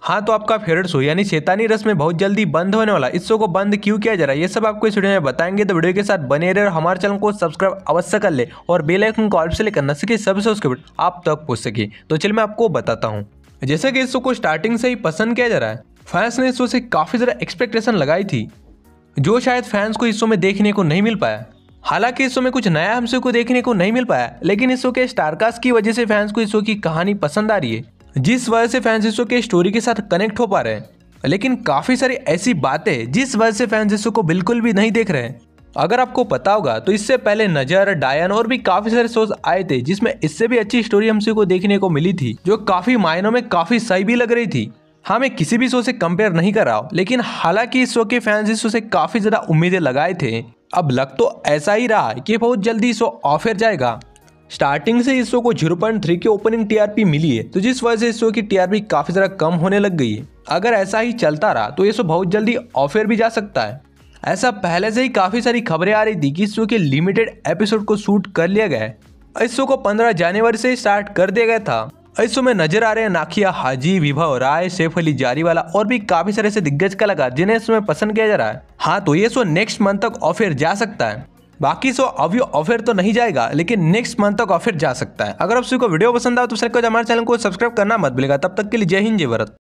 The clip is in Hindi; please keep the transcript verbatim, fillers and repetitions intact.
हाँ, तो आपका फेवरेट शो यानी शैतानी रस में बहुत जल्दी बंद होने वाला, इस शो को बंद क्यों किया जा रहा है, ये सब आपको इस वीडियो में बताएंगे। तो वीडियो के साथ बने रहे और हमारे चैनल को सब्सक्राइब अवश्य कर ले और बेल आइकन को ऑल से लेकर न सके सबसे उसके बाद आप तक पहुंच सके। तो चलिए मैं आपको बताता हूँ। जैसे कि इस शो को स्टार्टिंग से ही पसंद किया जा रहा है, फैंस ने इस शो से काफी ज्यादा एक्सपेक्टेशन लगाई थी, जो शायद फैंस को इस शो में देखने को नहीं मिल पाया। हालांकि इस शो में कुछ नया हमसे को देखने को नहीं मिल पाया, लेकिन इस शो के स्टारकास्ट की वजह से फैंस को इस शो की कहानी पसंद आ रही है, जिस वजह से फैंस इस शो के स्टोरी के साथ कनेक्ट हो पा रहे हैं। लेकिन काफी सारी ऐसी बातें जिस वजह से फैंस इस शो को बिल्कुल भी नहीं देख रहे हैं। अगर आपको पता होगा तो इससे पहले नजर, डायन और भी काफी सारे शोज आए थे जिसमें इससे भी अच्छी स्टोरी हमसे को देखने को मिली थी, जो काफी मायनों में काफी सही भी लग रही थी। हाँ, मैं किसी भी शो से कंपेयर नहीं कर रहा हूँ, लेकिन हालांकि इस शो के फैंस इस शो से काफी ज्यादा उम्मीदें लगाए थे। अब लग तो ऐसा ही रहा है कि बहुत जल्दी शो ऑफ एयर जाएगा। स्टार्टिंग से इस शो को ज़ीरो पॉइंट थ्री की ओपनिंग टीआरपी मिली है, तो जिस वजह से इस शो की टीआरपी काफी ज्यादा कम होने लग गई है। अगर ऐसा ही चलता रहा तो ये शो बहुत जल्दी ऑफ एयर भी जा सकता है। ऐसा पहले से ही काफी सारी खबरें आ रही थी कि इस शो के लिमिटेड एपिसोड को शूट कर लिया गया है। इस शो को पंद्रह जनवरी से स्टार्ट कर दिया गया था। इस शो में नजर आ रहे हैं नाखिया हाजी, विभव राय, सैफ अली जारीवाला और भी काफी सारे ऐसे दिग्गज कलाकार जिन्हें इस शो में पसंद किया जा रहा है। हाँ, तो ये शो नेक्स्ट मंथ तक ऑफ एयर जा सकता है। बाकी शो अभी ऑफ एयर तो नहीं जाएगा, लेकिन नेक्स्ट मंथ तक ऑफ एयर जा सकता है। अगर आप को वीडियो पसंद आए तो हमारे चैनल को सब्सक्राइब करना मत भूलिएगा। तब तक के लिए जय हिंद, जय भारत।